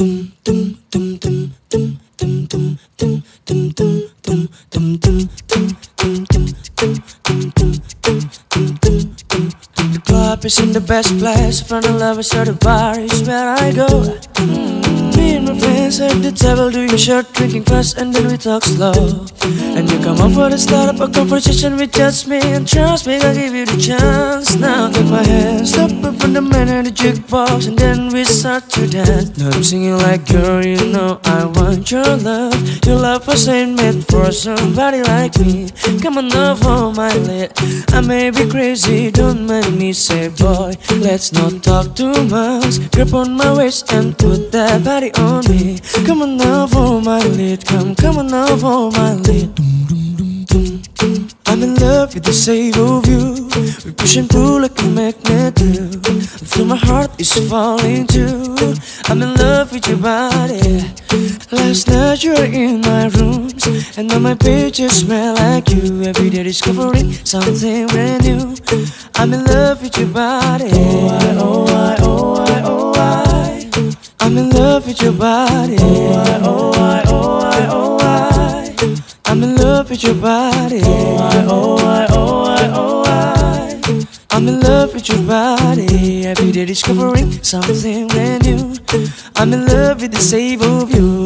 The club is in the best place, front of lovers, so the bar is where I go. Me and my friends at the table doing a shot, drinking fast, and then we talk slow. And you come over to start up a conversation with just me, and trust me, I'll give you the chance. Now take my hand, stop in front of the man at the jukebox, and then we start to dance. Now I'm singing like, girl, you know I want your love. Your love was ain't meant for somebody like me. Come on over my lid, I may be crazy, don't mind me. Say boy, let's not talk too much. Grip on my waist and put that body on me. Come on over my lid, come on over my lid. I'm in love with the shape of you. We push and pull like a magnet do. Feel my heart is falling too. I'm in love with your body. Last night you were in my rooms, and now my pages smell like you. Every day discovering something brand new. I'm in love with your body. Oh I, oh I, oh I, oh I. I'm in love with your body. Oh I, oh I, oh I, oh I. I'm in love with your body. Oh I, oh I, oh I, oh I. I'm in love with your body. Every day discovering something brand new. I'm in love with the shape of you.